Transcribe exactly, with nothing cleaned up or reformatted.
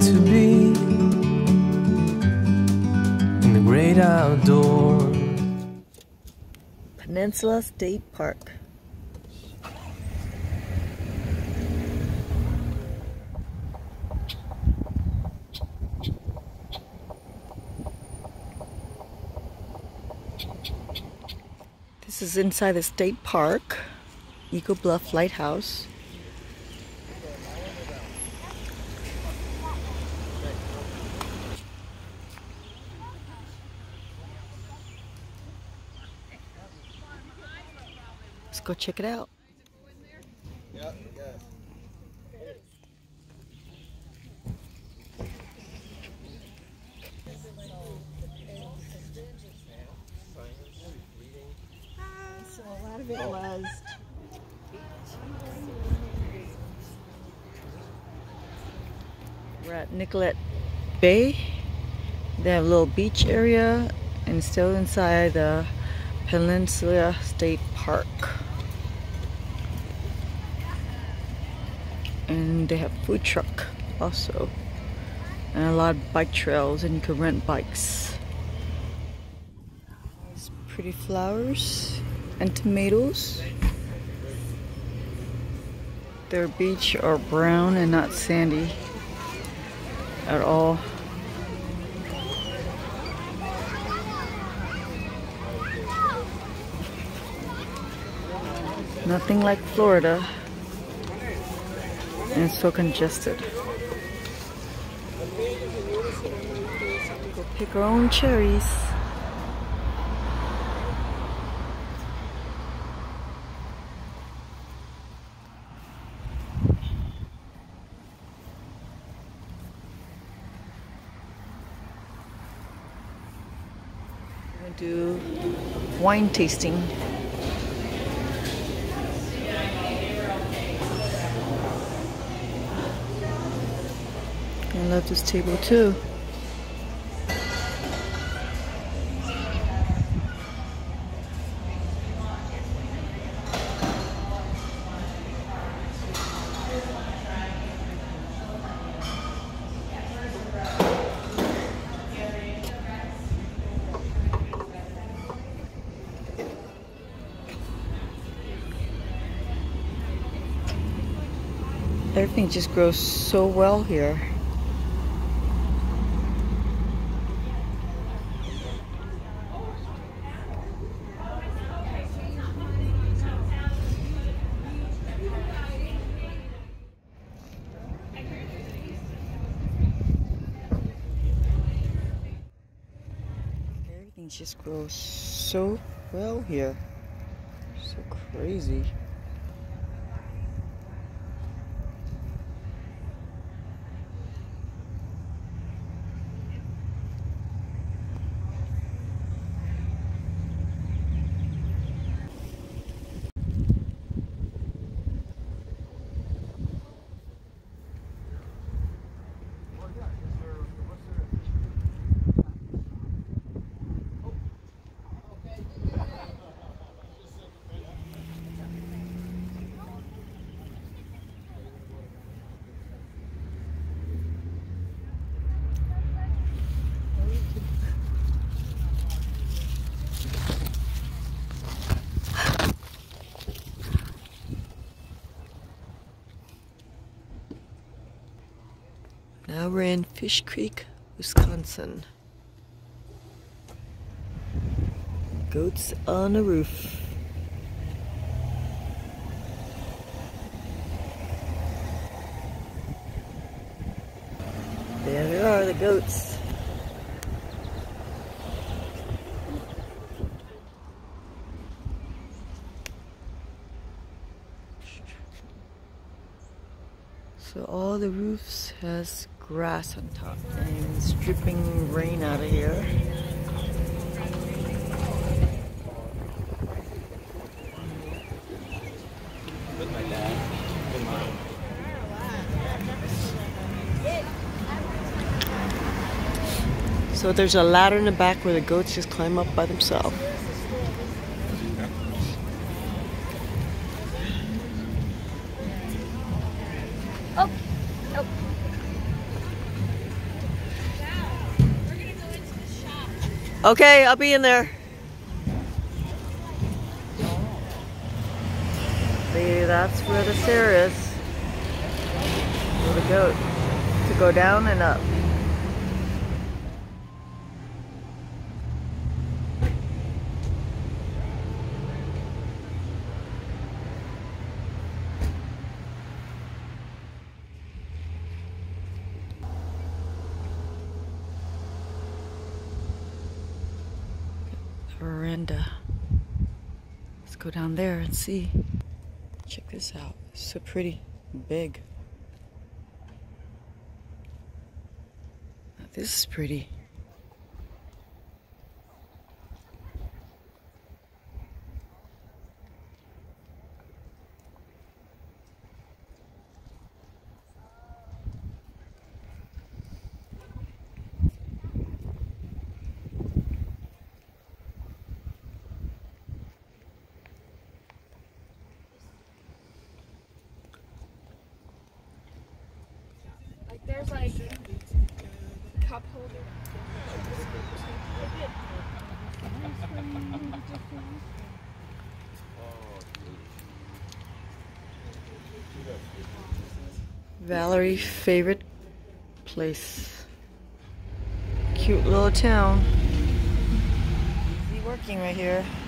to be in the great outdoors. Peninsula State Park. This is inside the state park, Eagle Bluff Lighthouse. Let's go check it out. So a lot of it was we're at Nicollet Bay. They have a little beach area and still inside the Peninsula State Park. And they have food truck also. And a lot of bike trails, and you can rent bikes. It's pretty flowers and tomatoes. Their beach are brown and not sandy at all. Nothing like Florida, and it's so congested. Go pick our own cherries. We're going to do wine tasting. I love this table too. Everything just grows so well here. Everything just grows so well here. So crazy. Now we're in Fish Creek, Wisconsin. Goats on the roof. There they are, the goats. So all the roofs has grass on top and it's dripping rain out of here. With my dad. With mine. So there's a ladder in the back where the goats just climb up by themselves. Oh, oh. Okay, I'll be in there. See, that's where the stair is. Where to go to go down and up. Veranda. Let's go down there and see. Check this out. It's so pretty, big. Now, this is pretty. There's like cup holder. Valerie favorite place. Cute little town. Easy working right here.